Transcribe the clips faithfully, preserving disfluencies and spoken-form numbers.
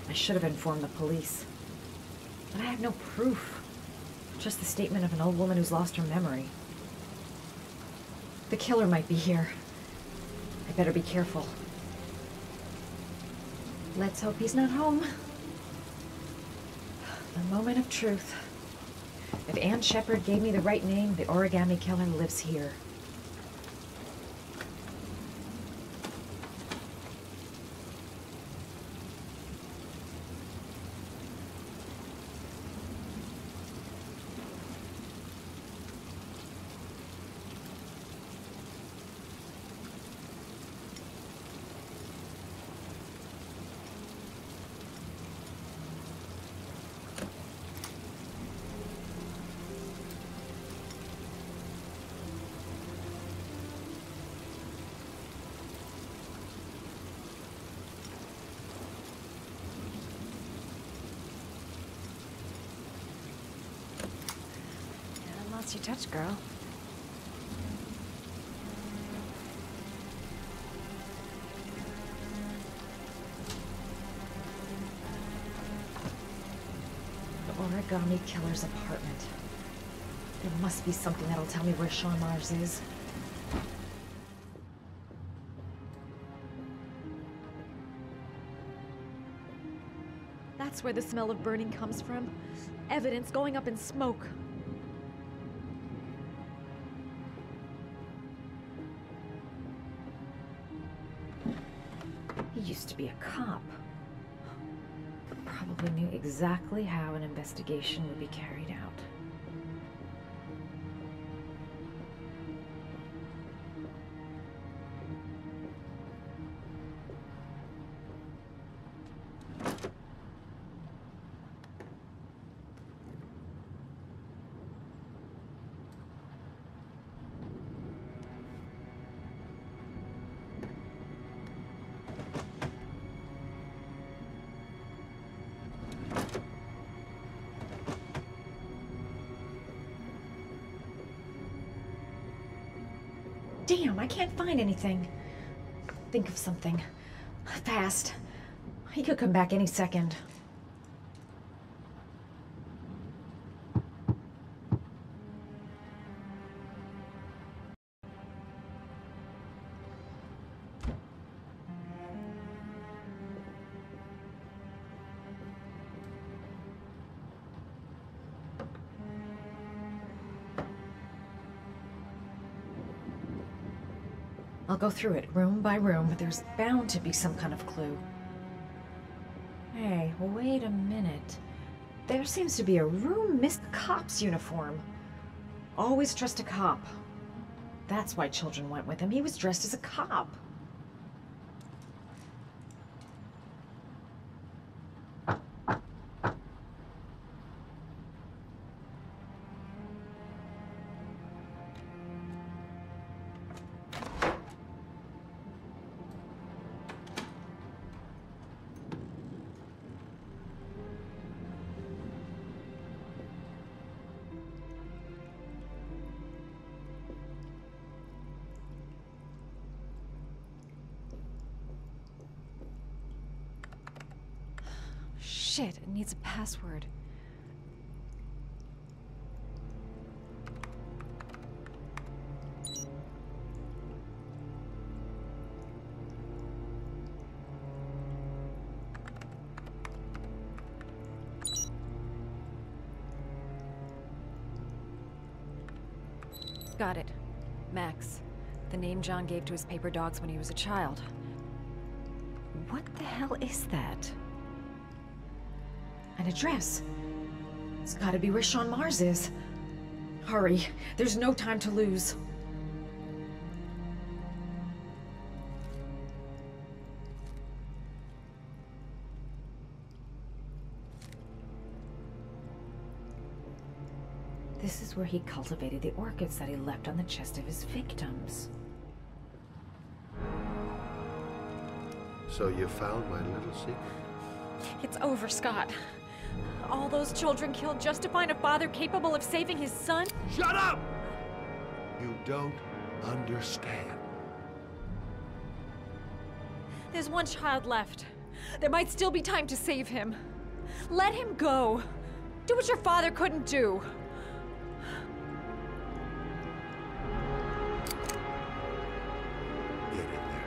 I should have informed the police. But I have no proof. Just the statement of an old woman who's lost her memory. The killer might be here. I better be careful. Let's hope he's not home. The moment of truth. If Ann Shepard gave me the right name, the origami killer lives here. You touch, girl. The origami killer's apartment. There must be something that'll tell me where Sean Mars is. That's where the smell of burning comes from. Evidence going up in smoke. He used to be a cop. Probably knew exactly how an investigation would be carried out. Damn, I can't find anything. Think of something. Fast. He could come back any second. I'll go through it room by room, but there's bound to be some kind of clue. Hey, wait a minute. There seems to be a room missed cop's uniform. Always trust a cop. That's why children went with him. He was dressed as a cop. Shit, it needs a password. Got it. Max. The name John gave to his paper dogs when he was a child. What the hell is that? An address. It's gotta be where Sean Mars is. Hurry. There's no time to lose. This is where he cultivated the orchids that he left on the chest of his victims. So you found my little secret? It's over, Scott. All those children killed just to find a father capable of saving his son? Shut up! You don't understand. There's one child left. There might still be time to save him. Let him go. Do what your father couldn't do. Get in there.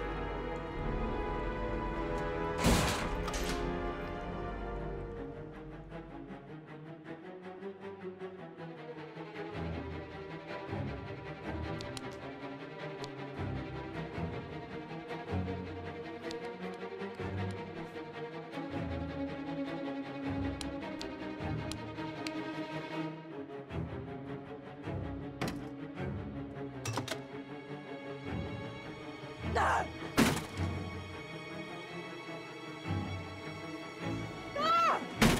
Ah! Ah!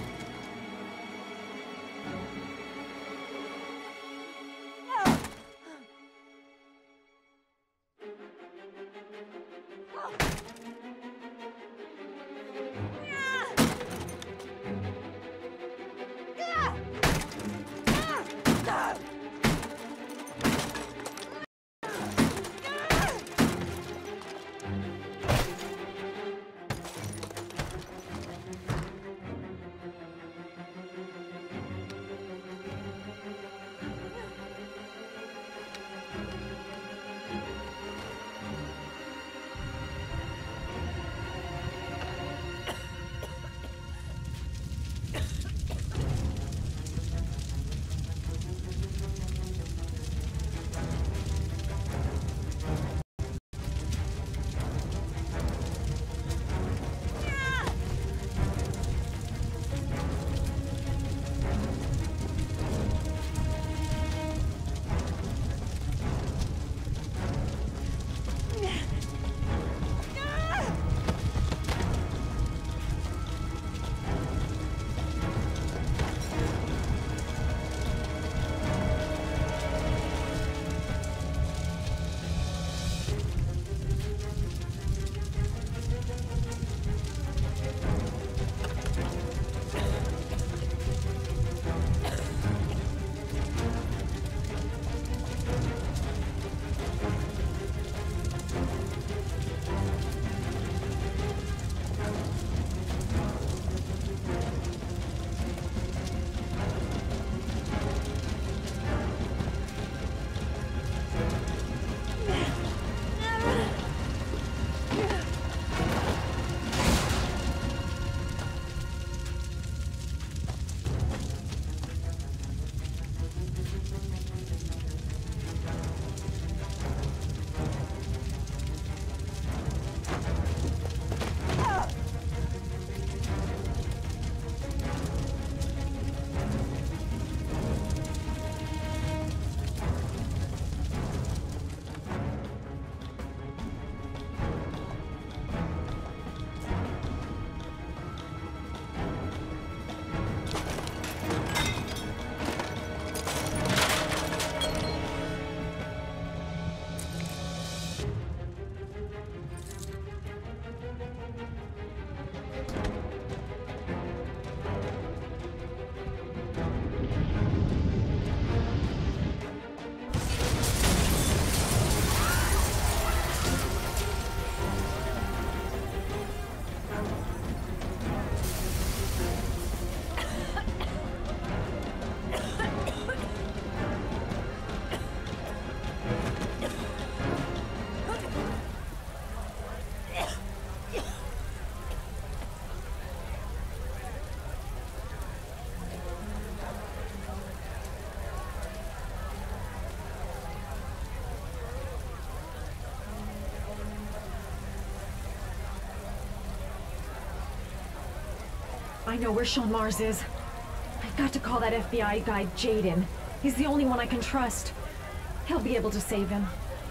I know where Sean Mars is. I've got to call that F B I guy Jaden. He's the only one I can trust. He'll be able to save him.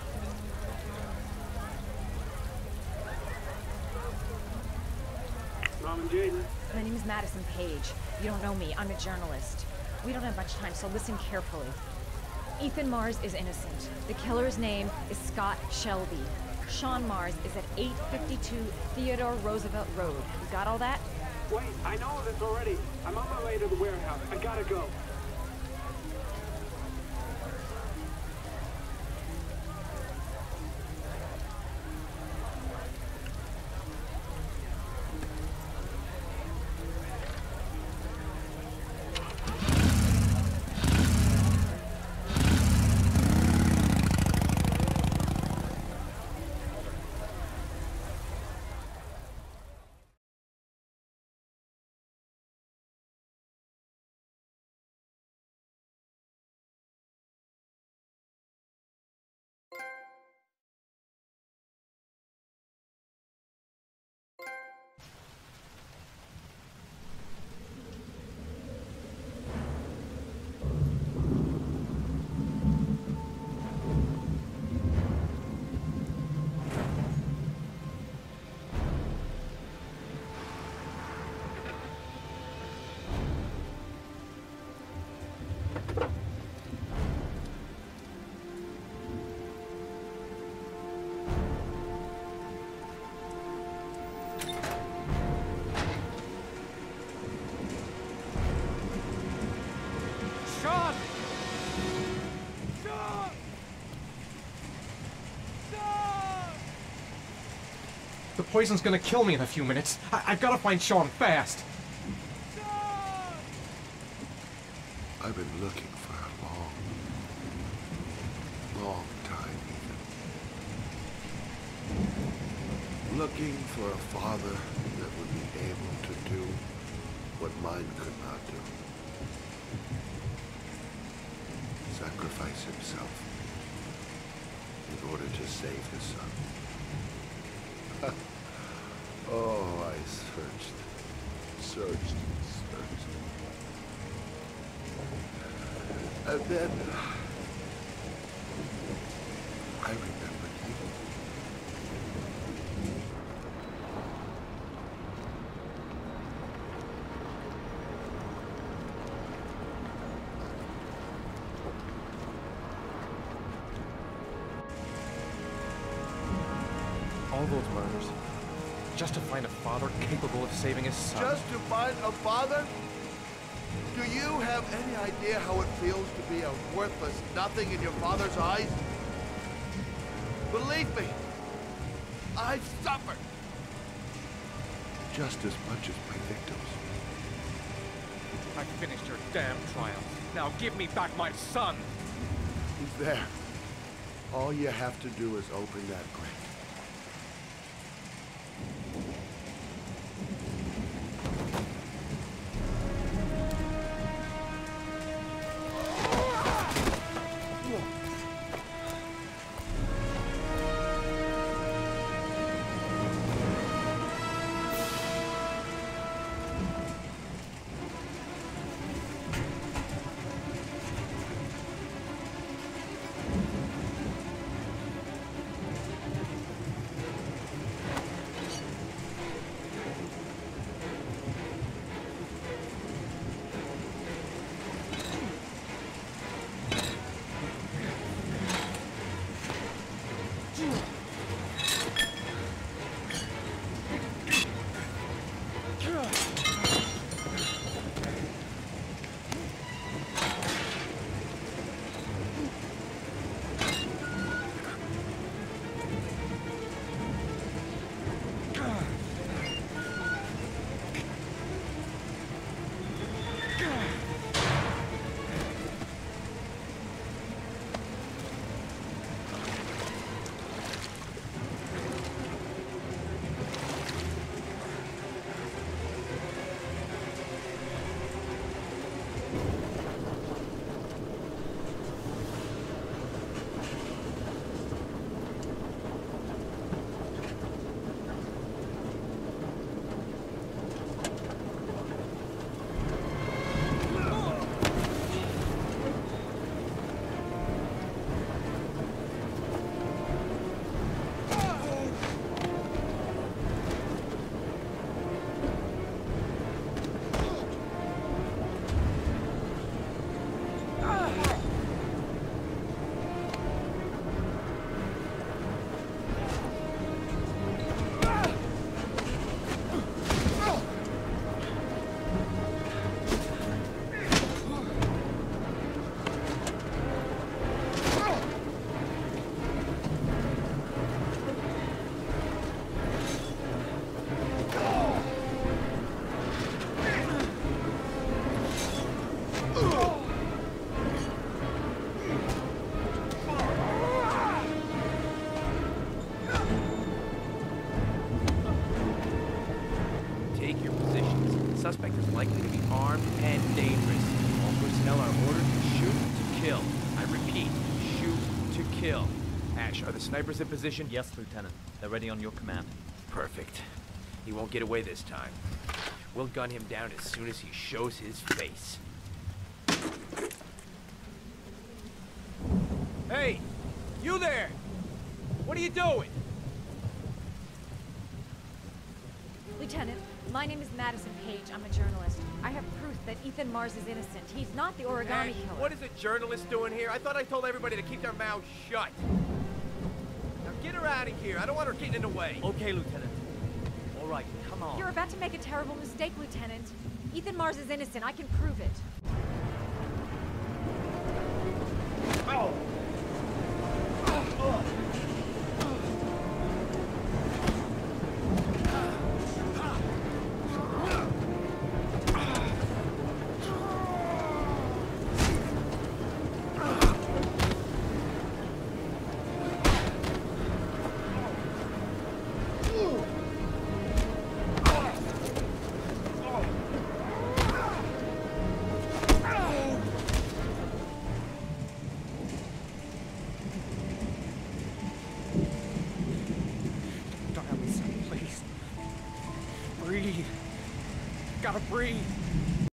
Mom and Jaden. My name is Madison Page. You don't know me. I'm a journalist. We don't have much time, so listen carefully. Ethan Mars is innocent. The killer's name is Scott Shelby. Sean Mars is at eight fifty-two Theodore Roosevelt Road. You got all that? Wait, I know this already. I'm on my way to the warehouse. I gotta go. poison's gonna kill me in a few minutes. I I've gotta find Sean fast. I've been looking for a long, long time, Ethan. Looking for a father that would be able to do what mine could not do. Sacrifice himself in order to save his son. Oh, I searched, searched, searched. And then I remembered you. All those murders, just to find a father capable of saving his son. Just to find a father? Do you have any idea how it feels to be a worthless nothing in your father's eyes? Believe me, I've suffered just as much as my victims. I finished your damn trial. Now give me back my son! He's there. All you have to do is open that grave. Suspect is likely to be armed and dangerous. All personnel are ordered to shoot to kill. I repeat, shoot to kill. Ash, are the snipers in position? Yes, Lieutenant. They're ready on your command. Perfect. He won't get away this time. We'll gun him down as soon as he shows his face. Hey! You there! What are you doing? Lieutenant, my name is Madison Page. I'm a journalist. I have proof that Ethan Mars is innocent. He's not the origami Ash, killer. what is a journalist doing here? I thought I told everybody to keep their mouths shut. Now get her out of here. I don't want her getting in the way. Okay, Lieutenant. All right, come on. You're about to make a terrible mistake, Lieutenant. Ethan Mars is innocent. I can prove it. Oh!